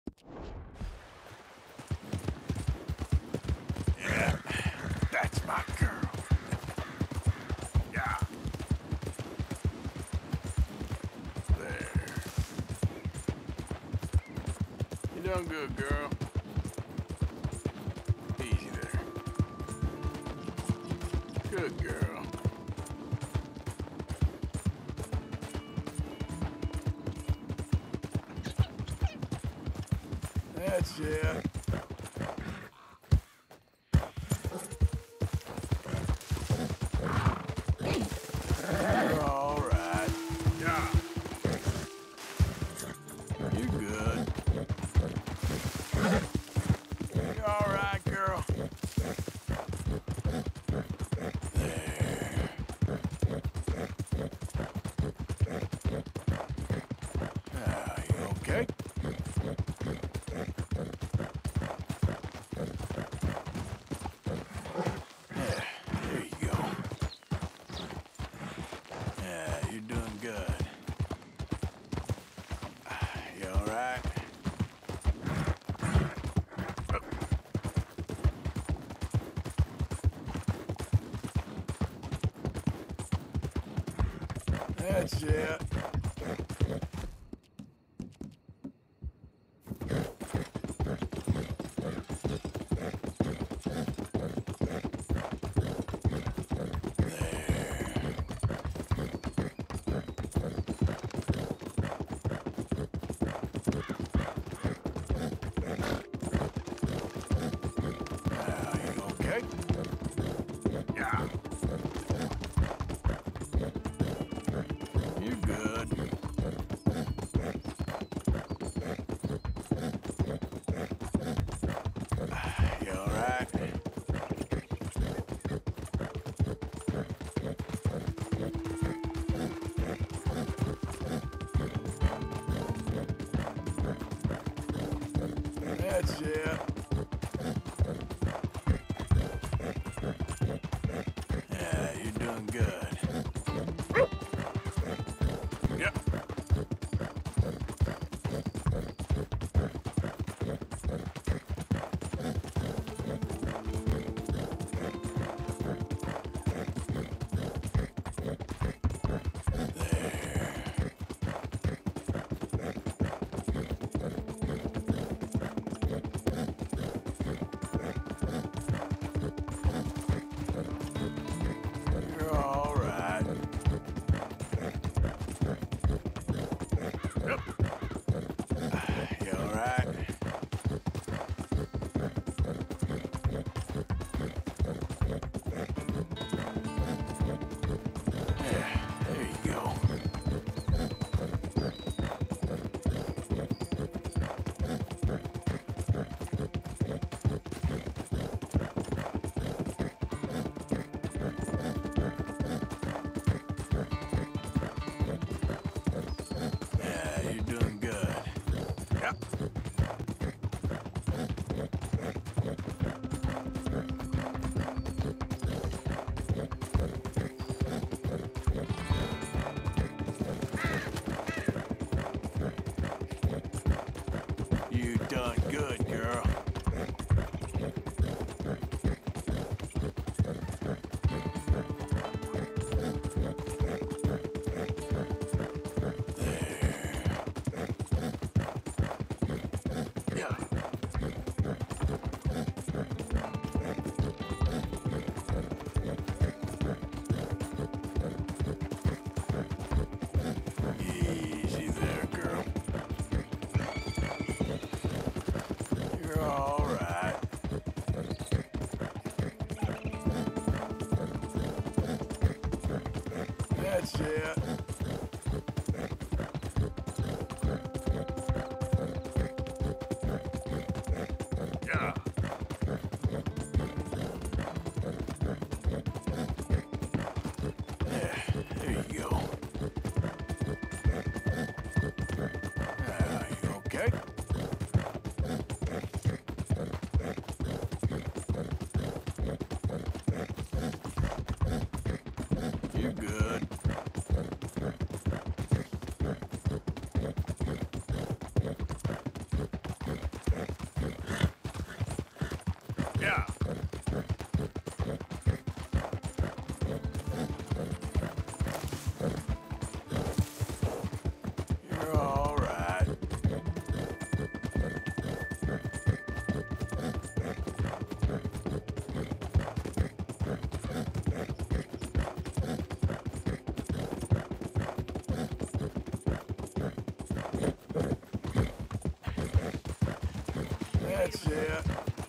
Yeah, that's my girl. Yeah. There. You done good, girl. Easy there. Good girl. That's it. You're all right. Yeah. You good. You all right, girl? There. You okay? Yeah, there you go. Yeah, you're doing good. You all right? That's it. Okay? Yeah. You good. You all right? That's it. Yeah, you're doing good. Yep. You're all right. Yep. You all right? Yeah, there you go. Yeah, you're doing good. Yep. You done good, girl. Yeah. Easy there, girl. You're all right. That's it. Yeah. Yeah, there you go. You okay? You good. Yeah. You're all right. That's it.